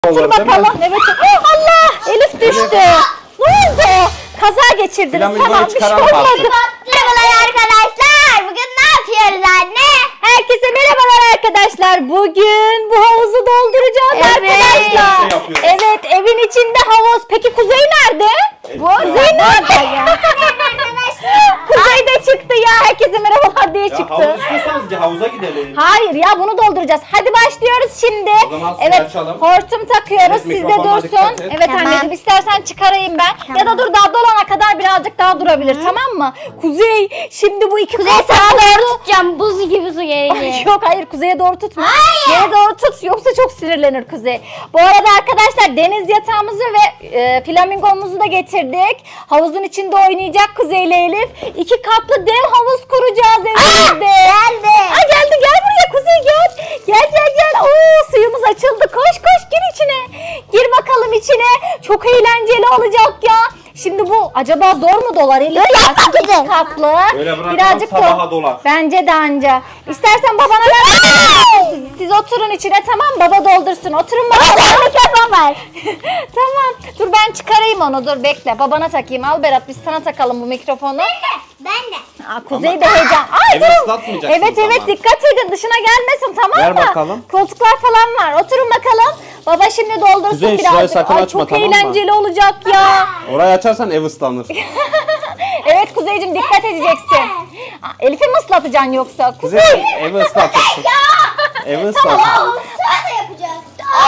Dur bakalım. Evet. Allah! Elif düştü. Ne oldu? Kaza geçirdiniz. Tamam, bir şey olmadı. Merhabalar arkadaşlar. Bugün ne yapıyoruz anne? Herkese merhabalar arkadaşlar. Bugün bu havuzu dolduracağız arkadaşlar. Evet, evin içinde havuz. Peki Kuzey nerede? Kuzey nerede? Kuzey de çıktı ya. Herkese merhabalar diye çıktı. Havuz istiyorsanız havuza gidelim. Hayır ya, bunu dolduracağız. Hadi başlıyoruz şimdi. O zaman suyu Evet, açalım. hortum takıyoruz. Evet, Sizde mikrofonla dursun. dikkat et. Evet Tamam. anneciğim, istersen çıkarayım ben. Ya da dur, daha dolana kadar birazcık daha durabilir. Tamam mı? Kuzey, şimdi bu iki Sağa doğru tutacağım. Buz gibi su gelecek. Yok hayır, kuzeye doğru tutma. Yere doğru tut, yoksa çok sinirlenir Kuzey. Bu arada arkadaşlar, deniz yatağımızı ve flamingomuzu da getirdik. Havuzun içinde oynayacak Kuzey ile Elif. 2 katlı dev havuz kuracağız evimizde. Geldi. Geldi, gel buraya Kuzey, gel. Gel. Oo, suyumuz açıldı. Koş gir içine. Gir bakalım içine. Çok eğlenceli olacak ya. Şimdi bu acaba zor mu dolar Elif? Güzel. Katlı. Böyle bırakalım, Birazcık sabaha dolar. Bence de anca. İstersen babana ver. Siz oturun içine, tamam, baba doldursun. Oturun bakalım. Mikrofon var. Tamam. Dur ben çıkarayım onu. Dur bekle. Babana takayım. Al Berat, biz sana takalım bu mikrofonu. Ben de. Kuzey de heyecan. Ay evi durun. ıslatmayacaksınız Evet ama. dikkat edin, dışına gelmesin, tamam Ver mı? bakalım. Koltuklar falan var. Oturun bakalım. Baba şimdi doldursun Kuzey, birazcık. şurayı sakın Ay, açma, çok tamam mı? eğlenceli olacak ya. Orayı açarsan ev ıslanır. Evet Kuzeyciğim, dikkat edeceksin. Elif'i mi ıslatacaksın yoksa? Kuzey, evi ıslatırsın. Evi ıslatırsın. Sonra da yapacağız.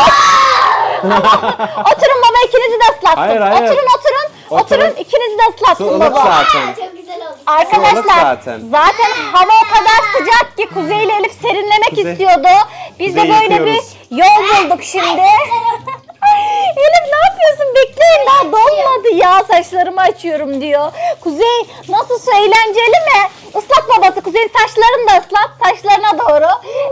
Oturun baba, ikinizi de ıslatsın. Hayır. Oturun, ikinizi de ıslatsın Su ılık baba. zaten. Çok güzel oldu. Arkadaşlar zaten. hava o kadar sıcak ki Kuzey ile Elif serinlemek Kuzey. istiyordu. Biz de Kuzey, böyle yıkıyoruz. bir yol bulduk şimdi. Elif ne yapıyorsun? Bekleyin, daha dolmadı ya, saçlarımı açıyorum diyor. Kuzey nasıl, eğlenceli mi? Islat babası, Kuzey'in saçlarını da ıslat, saçlarına doğru.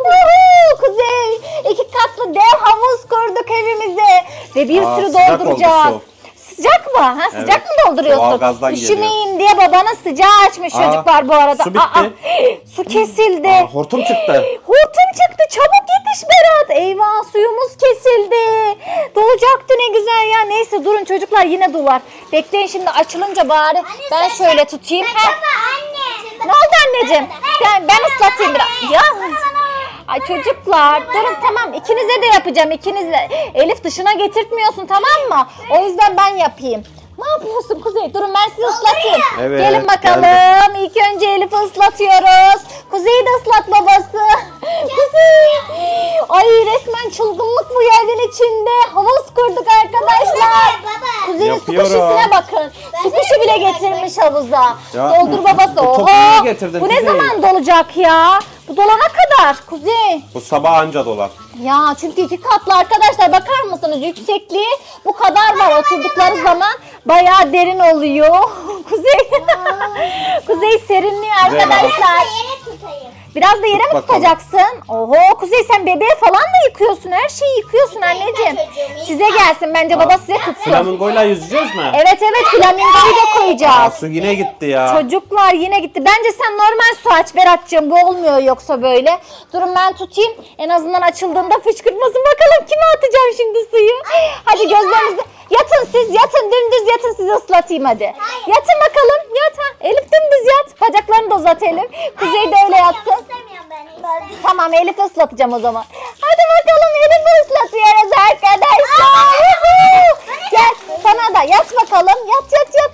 Kuzey 2 katlı dev havuz kurduk evimize ve bir sürü sıcak dolduracağız. oldu su. Sıcak mı? Ha, sıcak Evet. mı dolduruyorsun? Doğalgazdan geliyor. Üşümeyin diye babana sıcağı açmış çocuklar bu arada. su bitti. Su kesildi. Hortum çıktı. Hortum çıktı. Çabuk yetiş Berat. Eyvah, suyumuz kesildi. Dolacaktı ne güzel ya. Neyse durun çocuklar, yine dolar. Bekleyin, şimdi açılınca bari ben şöyle tutayım. Anne. Ne oldu anneciğim? Ben ıslatayım biraz. Ya. Ay çocuklar durun, tamam, ikinize de yapacağım, ikinize. Elif dışına getirtmiyorsun, tamam mı? O yüzden ben yapayım. Ne yapıyorsun Kuzey? Durun ben sizi ıslatayım. Evet, Gelin bakalım. geldim. İlk önce Elif'i ıslatıyoruz. Kuzey'i de ıslat babası. Kuzey. Ay resmen çılgınlık bu evin içinde. Havuz kurduk arkadaşlar. Kuzey'in su Yapıyorum. kuşisine bakın. Su kuşu bile getirmiş havuza. Ya, Doldur babası. bu topu Oho. niye getirdin Bu ne Kuzey? zaman dolacak ya? Bu dolana kadar Kuzey. Bu sabah anca dolar. Ya çünkü 2 katlı arkadaşlar, bakar mısınız? Yüksekliği bu kadar var. Oturdukları zaman bayağı derin oluyor. Kuzey. Kuzey serinliyor arkadaşlar. Yere tutayım. Biraz da yere mi Bakalım. tutacaksın? Oho Kuzey, sen bebeği falan da yıkıyorsun. Her şeyi yıkıyorsun anneciğim. Size gelsin, bence baba size tutsun. Flamingoyla yüzeceğiz mi? Evet flamingoyu da koyacağız. Su yine gitti ya. Çocuklar yine gitti. Bence sen normal su aç Berat'cığım. Bu olmuyor yoksa böyle. Durun ben tutayım. En azından açıldığında fışkırtmasın. Bakalım kime atacağım şimdi suyu. Hadi gözlerinizi... Yatın siz, yatın dümdüz yatın, sizi ıslatayım hadi. Yatın bakalım, yat. Elif dümdüz yat. Bacaklarını da uzat Elif. Kuzey de öyle yatsın. İstemiyorum ben. Tamam, Elif'i ıslatacağım o zaman. Hadi bakalım, Elif'i ıslatıyoruz arkadaşlar. Gel sana da yat bakalım. Yat. Yat.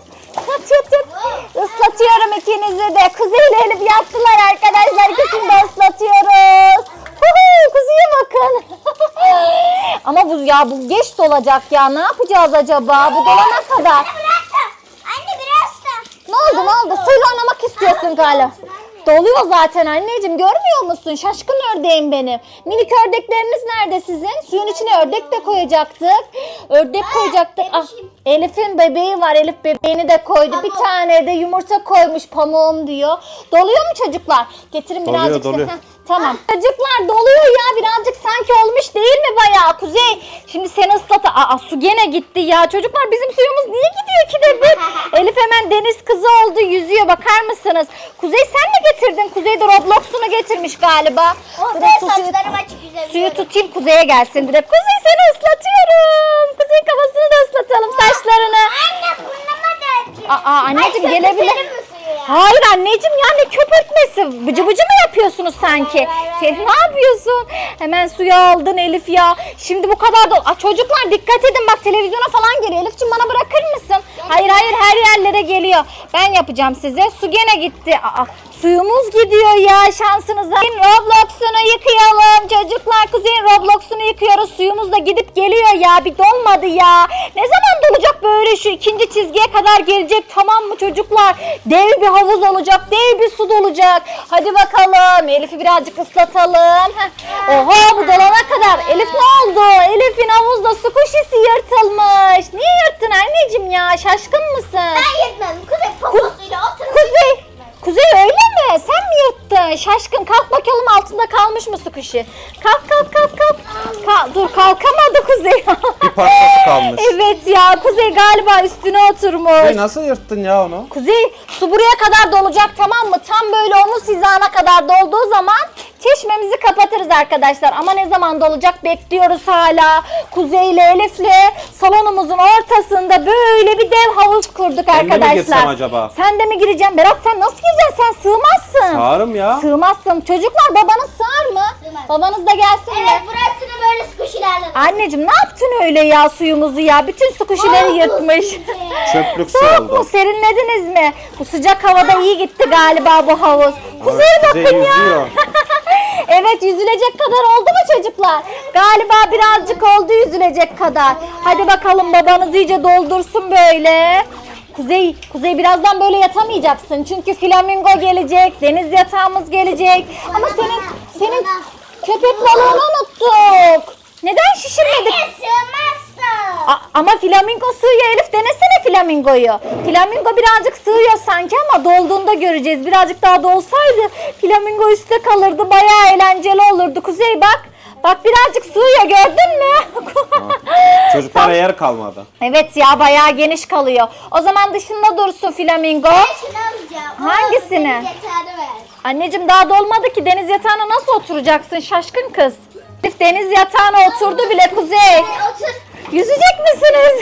Islatıyorum ikinizi de. Kuzey ile Elif yattılar arkadaşlar. İkisini de ıslatıyoruz. Kuzey'e bakın. Ama bu geç dolacak ya. Ne yapacağız acaba? Bu dolana kadar. Anne biraz da. Ne oldu? Suyla oynamak istiyorsun galiba. Doluyor zaten anneciğim, görmüyor musun? Şaşkın ördeğim benim. Minik ördekleriniz nerede sizin? Suyun içine ördek de koyacaktık. Ördek koyacaktık. Ah, Elif'in bebeği var. Elif bebeğini de koydu. Bir tane de yumurta koymuş pamuğum diyor. Doluyor mu çocuklar? Getirin birazcık. Doluyor. Heh, tamam. Çocuklar doluyor ya. Birazcık sanki olmuş değil mi bayağı? Kuzey şimdi seni ıslat. Aa, su gene gitti ya. Çocuklar bizim suyumuz niye gidiyor ki de bir? Elif hemen deniz kızı oldu. Yüzüyor. Bakar mısınız? Kuzey sen mi getirdin? Kuzey de Roblox'unu getirmiş galiba. Ortaya saçlarım açık yüzebiliyorum. Suyu tutayım Kuzey'e gelsin direkt. Kuzey seni ıslatıyorum. Kuzey kafasını da ıslatalım, saçlarını. Anne burnuma döküyor. Anneciğim gelebilir. Köpürtelim mi suyu ya? Hayır anneciğim ya, ne köpürtmesi? Bıcı bıcı mı yapıyorsunuz sanki? Hayır. Ne yapıyorsun? Hemen suyu aldın Elif ya. Şimdi bu kadar da... Çocuklar dikkat edin bak, televizyona falan geliyor. Elif'ciğim bana bırakır mısın? Hayır her yerlere geliyor. Ben yapacağım size. Su gene gitti. Suyumuz gidiyor ya, şansınıza. Roblox'unu yıkayalım. Çocuklar Kuzey'in Roblox'unu yıkıyoruz. Suyumuz da gidip geliyor ya. Bir dolmadı ya. Ne zaman dolacak böyle, şu ikinci çizgiye kadar gelecek, tamam mı çocuklar? Dev bir havuz olacak. Dev bir su dolacak. Hadi bakalım. Elif'i birazcık ıslatalım. Oha, bu dolana kadar. Elif ne oldu? Elif'in havuzda su kuşisi yırtılmış. Niye yırttın anneciğim ya? Şaşkın mısın? Ben yırtmadım. Kuzey poposuyla oturmuş. Kuzey öyle mi? Sen mi yırttın? Şaşkın, kalk bakalım, altında kalmış mı su kuşu? Kalk. Dur, kalkamadı Kuzey. Bir parçası kalmış. Evet ya, Kuzey galiba üstüne oturmuş. Kuzey nasıl yırttın ya onu? Kuzey su buraya kadar dolacak, tamam mı? Tam böyle omuz hizana kadar dolduğu zaman çeşmemizi kapatırız arkadaşlar. Ama ne zaman dolacak bekliyoruz hala. Kuzey ile Elif'le salonumuzun ortasında böyle bir dev havuz kurduk arkadaşlar. Ben de mi girsem acaba? Sen de mi gireceksin? Berat sen nasıl gireceksin? Sen sığmazsın. Sağırım ya. Sığmazsın. Çocuklar babanız sığar mı? Sığmaz. Babanız da gelsin mi? Evet, burasını böyle squishy'lerle. Anneciğim ne yaptın öyle ya suyumuzu ya? Bütün su kuşileri yırtmış. Çöplük su Soğuk mu? oldu. Serinlediniz mi? Bu sıcak havada iyi gitti galiba bu havuz. Kuzey'e Kuzey bakın ya. yüzüyor. Evet, yüzülecek kadar oldu mu çocuklar? Galiba birazcık oldu yüzülecek kadar. Hadi bakalım babanız iyice doldursun böyle. Kuzey birazdan böyle yatamayacaksın. Çünkü flamingo gelecek, deniz yatağımız gelecek. Ama senin köpek balığını unuttuk. Neden şişirmedik? Anne sığmazsın. Ama flamingo sığıyor Elif, denesene flamingoyu. Flamingo birazcık sığıyor sanki ama dolduğunda göreceğiz. Birazcık daha dolsaydı flamingo üstte kalırdı, bayağı eğlenceli olurdu. Kuzey bak. Bak birazcık sığıyor, gördün mü? Çocuklara yer kalmadı. Evet ya, bayağı geniş kalıyor. O zaman dışında dursun flamingo. Ben şunu alacağım. Hangisini? Deniz yatağını ver. Anneciğim daha dolmadı ki, deniz yatağına nasıl oturacaksın şaşkın kız? Elif deniz yatağına oturdu bile Kuzey. Otur. Yüzecek misiniz?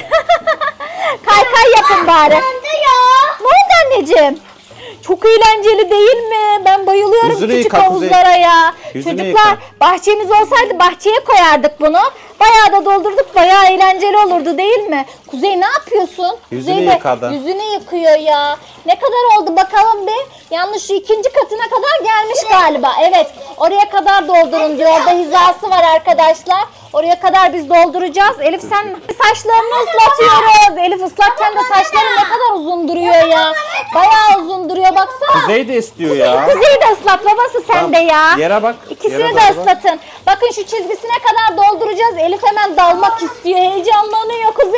Kaykay yapın bari. Ben de ya. Ne oldu anneciğim? Çok eğlenceli değil mi? Ben bayılıyorum Yüzünü küçük yıka Kuzey. havuzlara ya. Yüzünü Çocuklar yıka. bahçemiz olsaydı bahçeye koyardık bunu. Bayağı da doldurduk, bayağı eğlenceli olurdu değil mi? Kuzey ne yapıyorsun? Yüzünü Kuzey de yıkadı. yüzünü yıkıyor ya. Ne kadar oldu bakalım bir. Yalnız şu ikinci katına kadar gelmiş galiba. Evet, oraya kadar doldurun diyor. Orada hizası var arkadaşlar. Oraya kadar biz dolduracağız. Elif sen saçlarını ıslatıyoruz. Elif ıslatken de saçları ne kadar uzun duruyor ya. Bayağı uzun duruyor baksana. Kuzey de istiyor ya. Kuzey'i de ıslat babası sen de ya. Yere bak. İkisini Yere de doğru bak. ıslatın. Bakın şu çizgisine kadar dolduracağız. Elif hemen dalmak istiyor. Heyecanlanıyor Kuzey.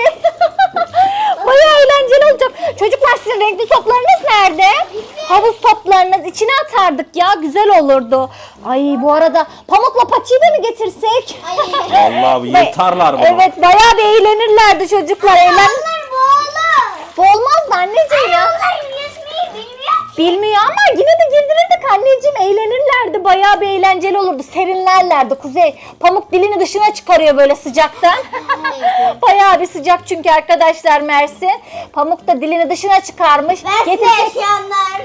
Bayağı eğlenceli olacak. Çocuklar sizin renkli toplarınız nerede? Havuz toplarınız, içine atardık ya. Güzel olurdu. Ay bu arada Pamuk'la Pati'yi de mi getirsek? Vallahi yırtarlar bunu. Evet, bayağı bir eğlenirlerdi çocuklar. Onlar boğulur. Olmaz mı anneciğim ya? Onlar yüzmeyi bilmiyor. Bilmiyor ama yine de girdirirdik anneciğim, eğlenirlerdi, bayağı bir eğlenceli olurdu, serinlerlerdi. Kuzey Pamuk dilini dışına çıkarıyor böyle sıcaktan. Bayağı bir sıcak çünkü arkadaşlar Mersin. Pamuk da dilini dışına çıkarmış. Mersin'de yaşayanlar.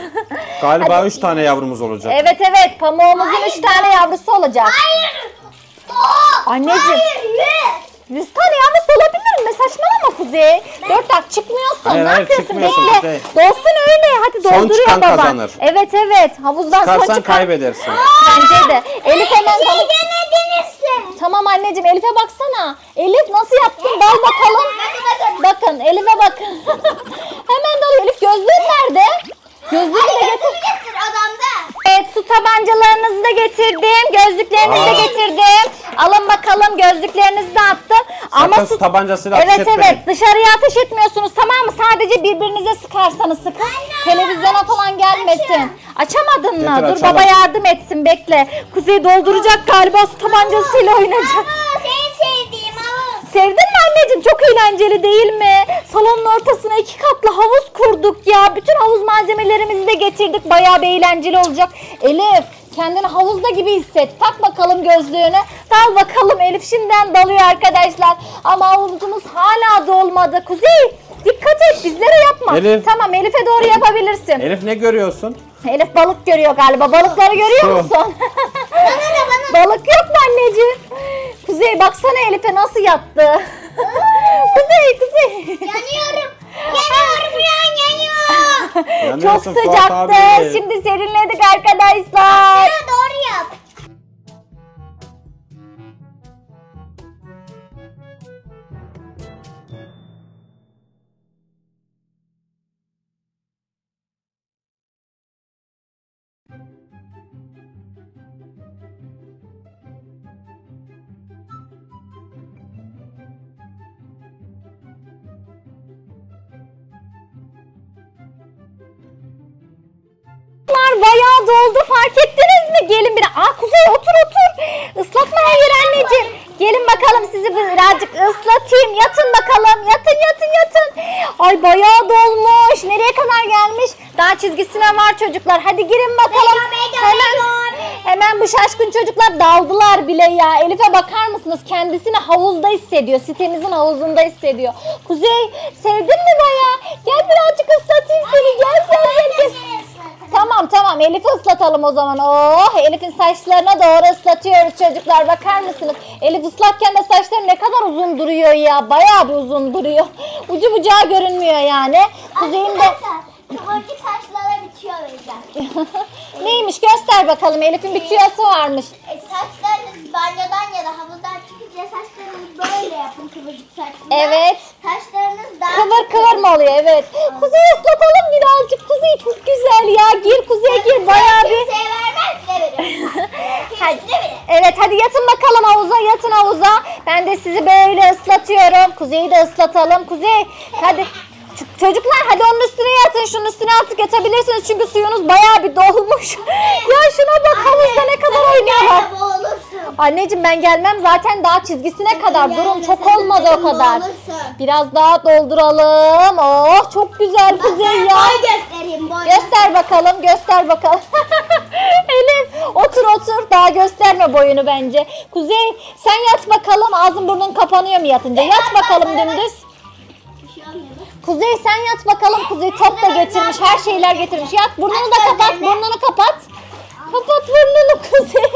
Galiba 3 tane yavrumuz olacak. Evet pamuğumuzun 3 tane yavrusu olacak. Hayır. Anneciğim. Hayır 100 tane yavrusu olabilir mi? Saçmalama Kuzey. 4 dakika çıkmıyorsun. Hayır, ne hayır, yapıyorsun? çıkmıyorsun Bekle. Kuzey. Dolsun öyle. Hadi Son dolduruyor çıkan baba. kazanır. Evet. Havuzdan son Çıkarsan çıkan. kaybedersin. Bence de. Elif hemen Şey Pamuk. demediniz mi? Tamam anneciğim, Elif'e baksana. Elif nasıl yaptın? Dal bakalım. Bakın. Bakın Elif'e bakın. Hemen dalıyor. Elif gözlüğün nerede? Gözlüğünü de getir. Getir adamda. Evet, su tabancalarınızı da getirdim. Gözlüklerinizi de getirdim. Alın bakalım, gözlüklerinizi de attım. Sakın siz- tabancasıyla ateş evet etmeyin. dışarıya ateş etmiyorsunuz, tamam mı? Sadece birbirinize sıkarsanız sıkın. Televizyona falan gelmesin. Açamadın mı? Getir, Dur açalım. baba yardım etsin, bekle. Kuzey dolduracak galiba, su tabancasıyla oynayacak. Senin sevdiğim havuz. Sevdin mi anneciğim? Çok eğlenceli değil mi? Salonun ortasına 2 katlı havuz kurduk ya. Bütün havuz malzemelerimizi de getirdik. Bayağı bir eğlenceli olacak. Elif, kendini havuzda gibi hisset. Tak bakalım gözlüğünü. Dal bakalım. Elif şimdiden dalıyor arkadaşlar. Ama havuzumuz hala dolmadı. Kuzey, dikkat et, bizlere yapma. Elif. Tamam, Elif'e doğru yapabilirsin. Elif ne görüyorsun? Elif balık görüyor galiba. Balıkları görüyor Şu. musun? Balık yok mu anneciğim? Kuzey baksana Elif'e nasıl yattı. Kuzey. Yanıyorum. Yanıyorum ya, yanıyorum. Çok Yanıyorsun Fuat sıcaktı. abi. Şimdi serinledik arkadaşlar. Ya doğru yap. Bayağı doldu, fark ettiniz mi? Gelin bir. Kuzey otur. Islatma her yeri anneciğim. Gelin bakalım, sizi birazcık ıslatayım. Yatın bakalım. Yatın. Ay bayağı dolmuş. Nereye kadar gelmiş? Daha çizgisine var çocuklar. Hadi girin bakalım. Hemen bu şaşkın çocuklar daldılar bile ya. Elif'e bakar mısınız? Kendisini havuzda hissediyor. Sitemizin havuzunda hissediyor. Kuzey, sevdin mi bayağı? Gel birazcık ıslatayım seni. Gel. Tamam Elif'i ıslatalım o zaman. Oh, Elif'in saçlarına doğru ıslatıyoruz çocuklar, bakar mısınız? Elif ıslakken de saçları ne kadar uzun duruyor ya. Bayağı bir uzun duruyor. Ucu bucağı görünmüyor yani. Kuzey'in de... Kıvırcık saçlara bitiyor bizden. Neymiş, göster bakalım. Elif'in bir tüyosu varmış. Saçlarınız banyodan ya da havuzdan çıkınca saçlarınız böyle yapın, kıvırcık saçlar. Evet. Saçlarınız daha Kıvır mı oluyor? Evet. Kuzey ıslatalım birazcık. Kuzey çok güzel ya. Gir Kuzey, gir. Bayağı bir... Kimseye vermez, size veririm. Hadi. Size veririm. Evet, hadi yatın bakalım havuza. Yatın havuza. Ben de sizi böyle ıslatıyorum. Kuzey'i de ıslatalım. Kuzey hadi. Çocuklar hadi onun üstüne yatın. Şunun üstüne artık yatabilirsiniz. Çünkü suyunuz bayağı bir dolmuş. Ya şuna bak, havuzda ne kadar oynuyorlar. Gel de boğulursun. Anneciğim ben gelmem zaten, daha çizgisine kadar. Durum çok olmadı o kadar. Biraz daha dolduralım. Oh çok güzel Kuzey ya. Boy göstereyim, boy. Göster bakalım. Elif otur, daha gösterme boyunu bence. Kuzey sen yat bakalım, ağzın burnun kapanıyor mu yatınca? Yat bakalım dümdüz. Bir şey olmuyor. Kuzey sen yat bakalım. Kuzey top da getirmiş, her şeyler getirmiş. Yat, burnunu da kapat, burnunu kapat. Kapat burnunu Kuzey.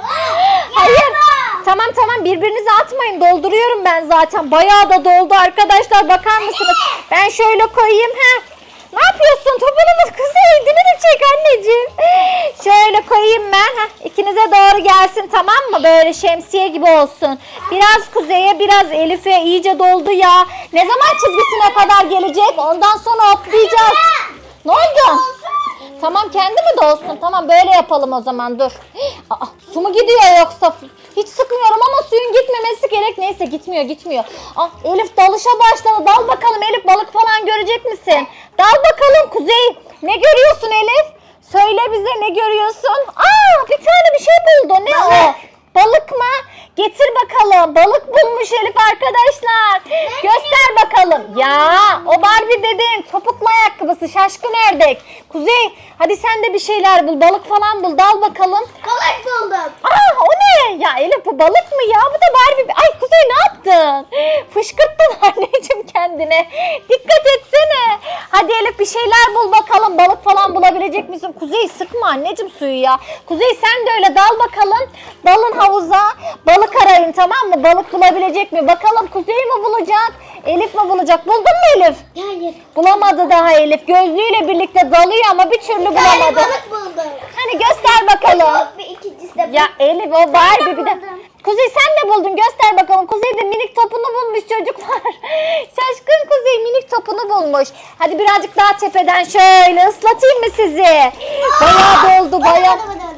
Hayır. Tamam birbirinize atmayın, dolduruyorum ben zaten. Bayağı da doldu arkadaşlar, bakar mısınız? Ben şöyle koyayım. Ne yapıyorsun? Topunu mu Kuzey? Dilini çek anneciğim. Şöyle koyayım ben. İkinize doğru gelsin, tamam mı? Böyle şemsiye gibi olsun. Biraz Kuzey'e, biraz Elif'e, iyice doldu ya. Ne zaman çizgisine kadar gelecek? Ondan sonra hoplayacağız. Ne oldu? Tamam kendi mi dolsun? Tamam böyle yapalım o zaman, dur. Su mu gidiyor yoksa? Hiç sıkmıyorum ama suyun gitmemesi gerek. Neyse gitmiyor. Elif dalışa başladı. Dal bakalım Elif, balık falan görecek misin? Dal bakalım Kuzey. Ne görüyorsun Elif? Söyle bize, ne görüyorsun? Bir tane bir şey buldu. Ne o? Balık mı? Getir bakalım. Balık bulmuş Elif arkadaşlar. Göster bakalım. Ya o Barbie dediğin topuklu ayakkabısı, şaşkın ördek. Kuzey hadi sen de bir şeyler bul. Balık falan bul. Dal bakalım. Balık buldum. O ne? Ya Elif bu balık mı ya? Bu da Barbie. Ay Kuzey ne yaptın? Fışkırttın anneciğim kendine. Dikkat etsene. Hadi Elif bir şeyler bul bakalım. Balık falan bulabilecek misin? Kuzey sıkma anneciğim suyu ya. Kuzey sen de öyle dal bakalım. Dalın havuza. Balık arayın, tamam mı? Balık bulabilecek mi? Bakalım Kuzey mi bulacak? Elif mi bulacak? Buldun mu Elif? Hayır. Bulamadı daha Elif. Gözlüğüyle birlikte dalıyor ama bir türlü bulamadı. Balık buldum. Hani göster bakalım. Yok, bir ikincisi de Ya Elif o Barbie bir de. buldum. Kuzey sen de buldun, göster bakalım. Kuzey de minik topunu bulmuş çocuklar. Şaşkın Kuzey minik topunu bulmuş. Hadi birazcık daha tepeden şöyle ıslatayım mı sizi? Bayağı doldu bayağı.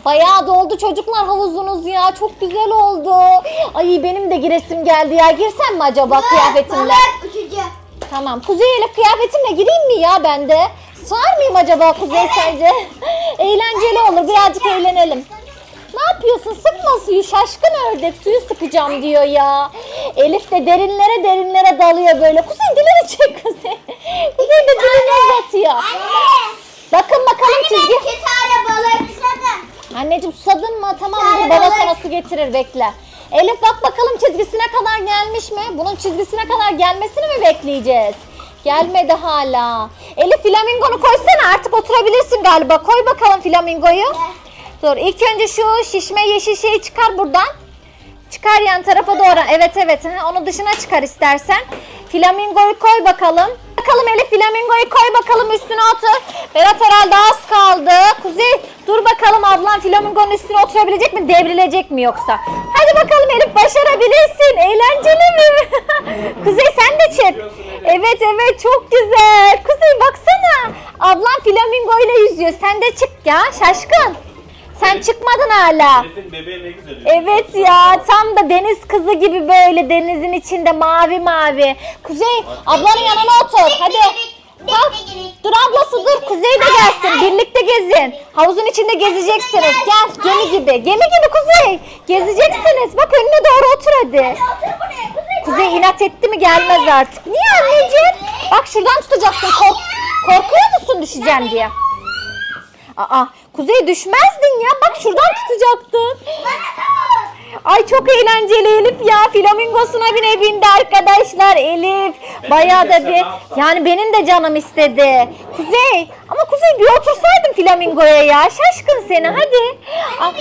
Bayağı doldu çocuklar havuzunuz ya. Çok güzel oldu. Ay benim de giresim geldi ya. Girsem mi acaba kıyafetimle? Balık uçucu. Tamam. Kuzey ile kıyafetimle gireyim mi ya ben de? Sığar mıyım acaba Kuzey sence? Eğlenceli olur. Birazcık eğlenelim. Ne yapıyorsun? Sıkma suyu. Şaşkın ördek. Suyu sıkacağım diyor ya. Elif de derinlere dalıyor böyle. Kuzey dilini çek Kuzey. Kuzey de dilini uzatıyor. Anne. Bakın bakalım çizgi. 2 tane balık istedim. Anneciğim susadın mı? Tamam Hayır, baba hayır. sana su getirir bekle. Elif bak bakalım çizgisine kadar gelmiş mi? Bunun çizgisine kadar gelmesini mi bekleyeceğiz? Gelmedi hala. Elif flamingonu koysana artık oturabilirsin galiba. Koy bakalım flamingoyu. Dur ilk önce şu şişme yeşil şeyi çıkar buradan. Çıkar yan tarafa doğru. Evet onu dışına çıkar istersen. Flamingoyu koy bakalım. Bakalım Elif flamingoyu koy bakalım üstüne otur. Berat herhalde az kaldı. Kuzey dur bakalım ablan flamingonun üstüne oturabilecek mi? Devrilecek mi yoksa? Hadi bakalım Elif başarabilirsin. Eğlenceli mi? Kuzey sen de çek. Evet çok güzel. Kuzey baksana. Ablan flamingo ile yüzüyor. Sen de çık ya şaşkın. Sen çıkmadın hala. Elif'in bebeği ne güzel. Evet ya tam da deniz kızı gibi böyle denizin içinde mavi. Kuzey ablanın yanına otur hadi. Kalk. Dur ablası dur Kuzey de gelsin birlikte gezin. Havuzun içinde gezeceksiniz gel gemi gibi Kuzey. Gezeceksiniz bak önüne doğru otur hadi. Otur buraya. Kuzey inat etti mi gelmez artık. Niye anneciğim? Bak şuradan tutacaksın korkuyor musun düşeceğim diye. Aa Kuzey düşmezdin ya bak şuradan tutacaktın. Ay çok eğlenceli Elif ya. Flamingosuna bindi arkadaşlar Elif. Bayağı da bir yani benim de canım istedi. Kuzey ama Kuzey bir otursaydın flamingoya ya. Şaşkın seni hadi. Anne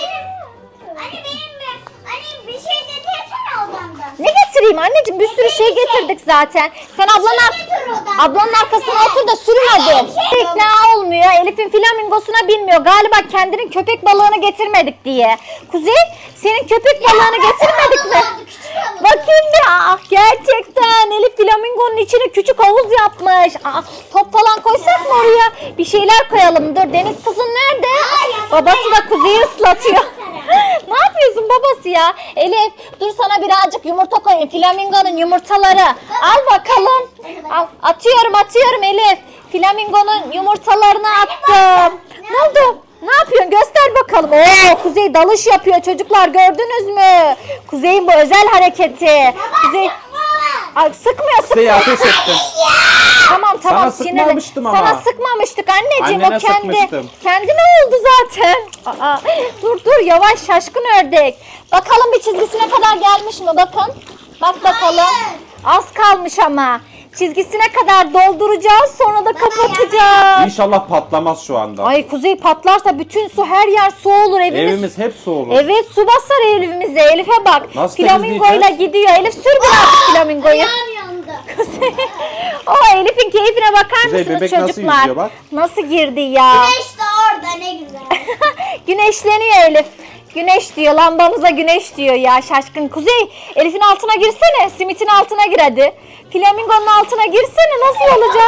bir şey getirsene odamda. Ne getireyim anneciğim bir sürü şey getirdik zaten. Sen ablanın arkasına otur da sürün hadi. İkna olmuyor. Elif'in flamingosuna binmiyor. Galiba kendinin köpek balığını getirmedik diye. Kuzey senin köpek balığını getirmedik mi? Bakayım bir. Gerçekten Elif flamingonun içine küçük havuz yapmış. Top falan koysak mı oraya? Bir şeyler koyalım. Dur deniz kızın nerede? Babası da Kuzey'i ıslatıyor. Ne yapıyorsun babası ya? Elif dur sana birazcık yumurta koyayım. Flamingonun yumurtaları. Al bakalım. Al, atıyorum Elif. Flamingonun yumurtalarını attım. Ne oldu? Ne yapıyorsun? Göster bakalım. Oo, Kuzey dalış yapıyor çocuklar gördünüz mü? Kuzey'in bu özel hareketi. Kuzey sıkmıyor. Kuzey ateş ettim. Tamam Sana sıkmamıştım ama. Sana sıkmamıştık anneciğim. Annene O sıkmıştım. kendine oldu zaten. Dur yavaş şaşkın ördek. Bakalım bir çizgisine kadar gelmiş mi? Bakın. Bak bakalım. Az kalmış ama. Çizgisine kadar dolduracağız sonra da kapatacağız. İnşallah patlamaz şu anda. Ay Kuzey patlarsa bütün su her yer su olur Evimiz hep su olur. Evet su basar evimize. Elif'e bak. Nasıl Flamingoyla temizleyeceğiz? gidiyor. Elif sür biraz flamingoyu. Ayağım yandı. Elif'in keyfine bakar Kuzey, mısınız bebek nasıl çocuklar? yüzüyor bak. Nasıl girdi ya? Güneş de orada ne güzel. Güneşleniyor Elif. Güneş diyor. Lambamıza güneş diyor ya şaşkın. Kuzey Elif'in altına girsene. Simitin altına gir hadi. Flamingonun altına girsene. Nasıl olacak?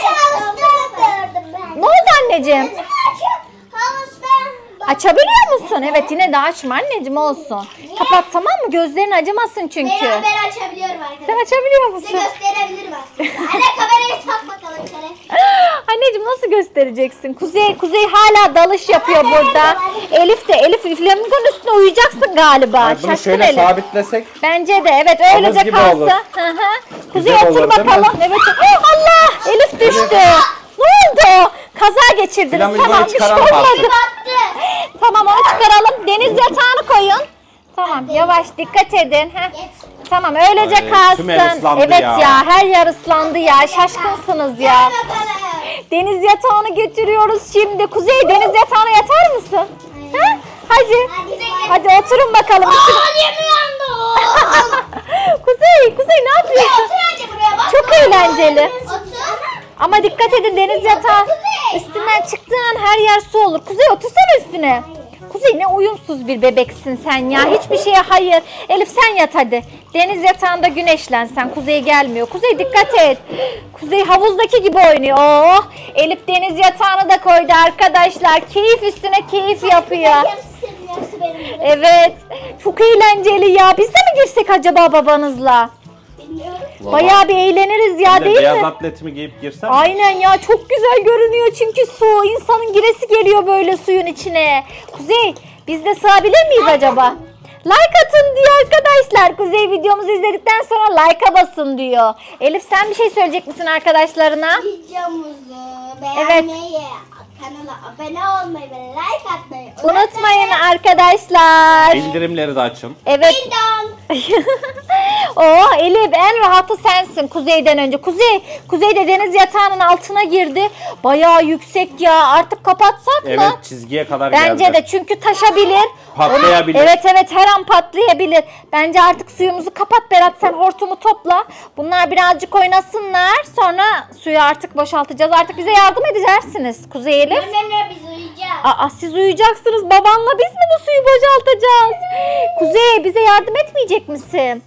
Ne oldu anneciğim? Açabiliyor musun? Evet yine de açma anneciğim olsun. Kapat tamam mı? Gözlerin acımasın çünkü. Beraber açabiliyorum arkadaşlar. Sen açabiliyor Size musun? gösterebilirim aslında. Anne kamerayı tak bakalım şöyle. Anneciğim nasıl göstereceksin? Kuzey hala dalış yapıyor burada. Elif flamingonun üstüne uyuyacaksın galiba. Ay, bunu Şaşkın şöyle Elif. sabitlesek. Bence de evet Havuz öylece gibi kalsa. olur. Hı hı. Kuzey Güzel otur olur, değil mi? bakalım. Evet. Allah Elif düştü. Ne oldu? Kaza geçirdiniz. Flamingoyu Tamam bir şey çıkaralım olmadı. artık. Tamam onu çıkaralım. Deniz yatağını koyun. Tamam yavaş dikkat edin. Heh. Tamam öylece Ay, tüm kalsın. ev ıslandı Evet ya. ya her yer ıslandı ya. Şaşkınsınız ya. Deniz yatağını getiriyoruz şimdi. Kuzey deniz yatağına yatar mısın? Ha? Hadi oturun bakalım. Kuzey ne yapıyorsun? Çok eğlenceli. Ama dikkat edin deniz yatağı üstünden çıktığın her yer su olur. Kuzey otursana üstüne. Kuzey ne uyumsuz bir bebeksin sen ya. Hiçbir şeye hayır. Elif sen yat hadi. Deniz yatağında güneşlen sen. Kuzey gelmiyor. Kuzey dikkat et. Kuzey havuzdaki gibi oynuyor. Oh, Elif deniz yatağını da koydu arkadaşlar. Keyif üstüne keyif yapıyor. Evet. Çok eğlenceli ya. Biz de mi girsek acaba babanızla? Bilmiyorum. Bayağı bir eğleniriz ya, Ben de değil beyaz mi? atletimi giyip girsem. Aynen ya, çok güzel görünüyor çünkü su. İnsanın giresi geliyor böyle suyun içine. Kuzey, biz de sığabilir miyiz acaba? Like atın diyor arkadaşlar. Kuzey videomuzu izledikten sonra like'a basın diyor. Elif, sen bir şey söyleyecek misin arkadaşlarına? Videomuzu beğenmeyi, kanala abone olmayı ve like atmayı Unutmayın arkadaşlar. Bildirimleri de açın. Evet. Ding dong. Oo Elif, en rahatı sensin Kuzey'den önce. Kuzey de deniz yatağının altına girdi. Bayağı yüksek ya. Artık kapatsak mı? Evet, çizgiye kadar Bence geldi. de, çünkü taşabilir. Patlayabilir. Evet, her an patlayabilir. Bence artık suyumuzu kapat Berat, sen hortumu topla. Bunlar birazcık oynasınlar. Sonra suyu artık boşaltacağız. Artık bize yardım edeceksiniz Kuzey, Elif. Annemle biz uyuyacağız. Aa, siz uyuyacaksınız. Babanla biz mi bu suyu boşaltacağız? Kuzey, bize yardım etmeyecek misin?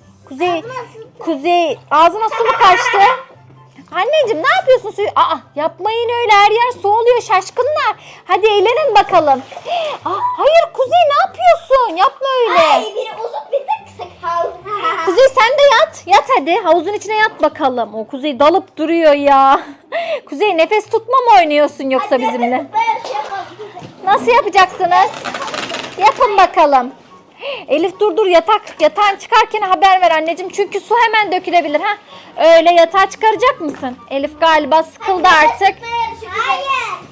Kuzey ağzına su mu kaçtı? Anneciğim, ne yapıyorsun suyu? Aa, yapmayın öyle, her yer su oluyor şaşkınlar. Hadi eğlenin bakalım. Aa, hayır Kuzey, ne yapıyorsun? Yapma öyle. Ay, biri uzun bir tık kısa kaldı. Kuzey, sen de yat. Yat hadi. Havuzun içine yat bakalım. O Kuzey dalıp duruyor ya. Kuzey, nefes tutma mı oynuyorsun yoksa bizimle? Ben şey yapalım. Nasıl yapacaksınız? Yapın bakalım. Elif dur, yatağın çıkarken haber ver anneciğim. Çünkü su hemen dökülebilir. Ha? Öyle, yatağı çıkaracak mısın? Elif galiba sıkıldı artık. Hayır.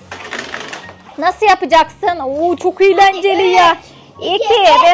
Nasıl yapacaksın? Oo, çok eğlenceli ya. 2, 1.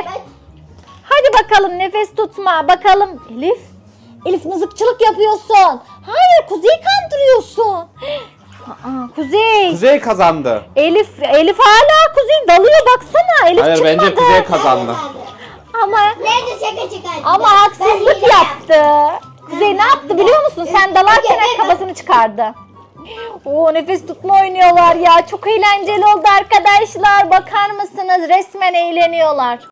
Hadi bakalım, nefes tutma. Bakalım Elif mızıkçılık yapıyorsun. Hayır, Kuzey'i kandırıyorsun. Aa, Kuzey. Kuzey kazandı. Elif hala Kuzey dalıyor, baksana. Elif Hayır, çıkmadı. bence Kuzey kazandı. Ama Nerede şaka çıkardı? Ama haksızlık yaptı. Kuzey ne yaptı biliyor musun? Sen dalarken kafasını çıkardı. Oo, nefes tutma oynuyorlar ya. Çok eğlenceli oldu arkadaşlar. Bakar mısınız? Resmen eğleniyorlar.